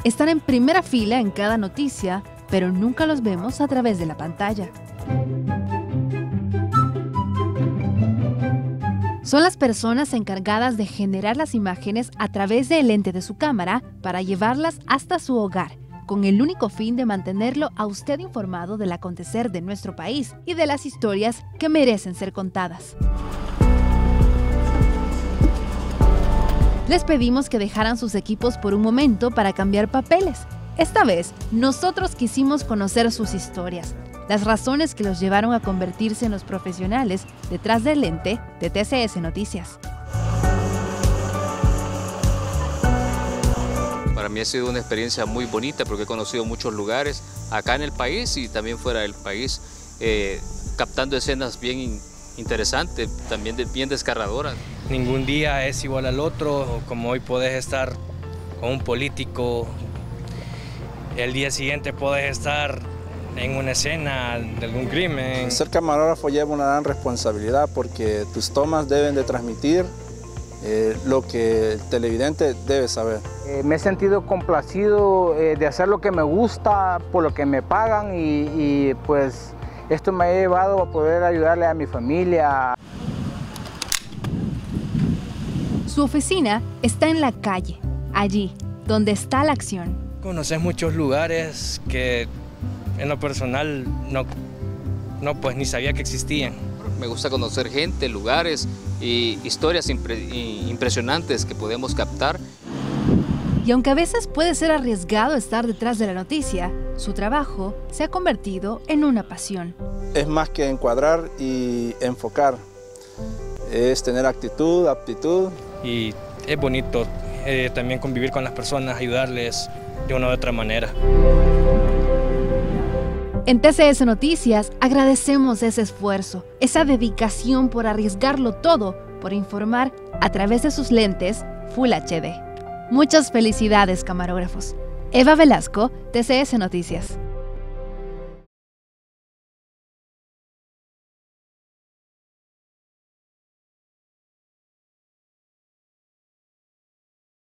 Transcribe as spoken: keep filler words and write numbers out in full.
están en primera fila en cada noticia, pero nunca los vemos a través de la pantalla. Son las personas encargadas de generar las imágenes a través del lente de su cámara para llevarlas hasta su hogar, con el único fin de mantenerlo a usted informado del acontecer de nuestro país y de las historias que merecen ser contadas. Les pedimos que dejaran sus equipos por un momento para cambiar papeles. Esta vez, nosotros quisimos conocer sus historias, las razones que los llevaron a convertirse en los profesionales detrás del lente de T C S Noticias. Para mí ha sido una experiencia muy bonita porque he conocido muchos lugares acá en el país y también fuera del país, eh, captando escenas bien interesantes, también de, bien desgarradoras. Ningún día es igual al otro, como hoy podés estar con un político, el día siguiente podés estar en una escena de algún crimen. Ser camarógrafo lleva una gran responsabilidad porque tus tomas deben de transmitir eh, lo que el televidente debe saber. Eh, me he sentido complacido eh, de hacer lo que me gusta, por lo que me pagan y, y pues esto me ha llevado a poder ayudarle a mi familia. Su oficina está en la calle, allí donde está la acción. Conoces muchos lugares que en lo personal no, no pues ni sabía que existían. Me gusta conocer gente, lugares y historias impre impresionantes que podemos captar. Y aunque a veces puede ser arriesgado estar detrás de la noticia, su trabajo se ha convertido en una pasión. Es más que encuadrar y enfocar, es tener actitud, aptitud. Y es bonito eh, también convivir con las personas, ayudarles de una u otra manera. En T C S Noticias agradecemos ese esfuerzo, esa dedicación por arriesgarlo todo, por informar a través de sus lentes Full H D. Muchas felicidades, camarógrafos. Eva Velasco, T C S Noticias.